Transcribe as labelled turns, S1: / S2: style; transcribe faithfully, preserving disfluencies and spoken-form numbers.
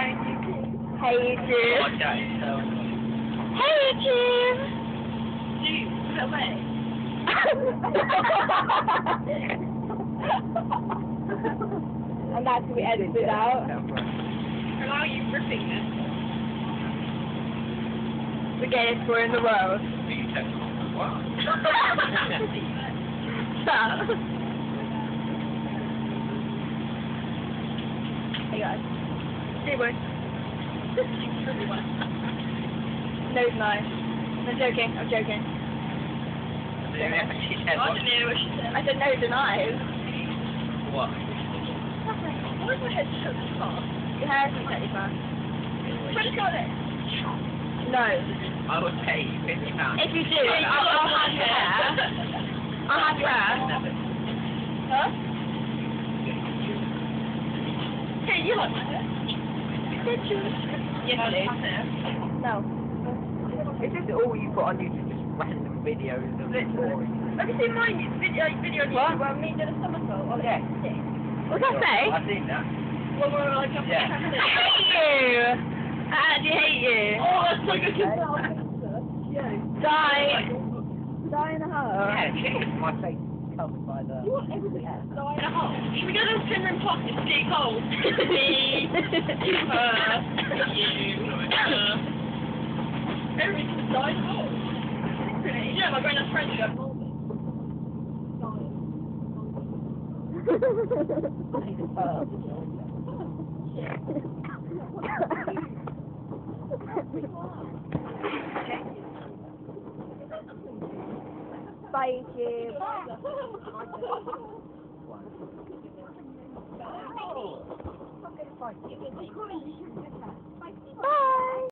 S1: Hey YouTube.
S2: Watch out, so.
S1: Hey YouTube.
S3: Dude, no way.
S1: And that's we edited it out.
S3: How are you ripping this?
S1: The gayest boy in the world.
S2: Wow.
S1: Hey guys. Gay boy. No, he's nice. I'm joking, I'm joking.
S2: She said,
S3: I
S2: what?
S3: didn't hear what she said.
S1: I said no, denies.
S2: What?
S3: Why is my head so fast?
S1: Your hair isn't totally fast.
S3: Where did you got it?
S1: No.
S2: I would pay you fifty pounds.
S1: If you do, I'll, I'll have your hair. I'll have your hair.
S3: Huh? Hey, you like my hair?
S1: Did you?
S3: Yes, please.
S1: No.
S2: It's just all you put on YouTube, just random videos of
S3: Literally. Have you seen my video, video on
S1: What?
S3: YouTube where me did a somersault on
S2: Yeah.
S3: a stick?
S1: What's that say?
S2: I've seen that.
S3: When we were like jumping
S2: Yeah.
S3: yeah.
S1: I hate you! I actually hate you.
S3: Oh, that's so good.
S1: Die. Die in a hole.
S2: Yeah, shit, my face is covered by the...
S3: You want everything to die in a hole? Should we go to the tin room park and dig holes? Me, her, you, her. Everything just die in a hole. You know, my granddad's friend who got molded.
S1: Bye, YouTube.
S2: Oh.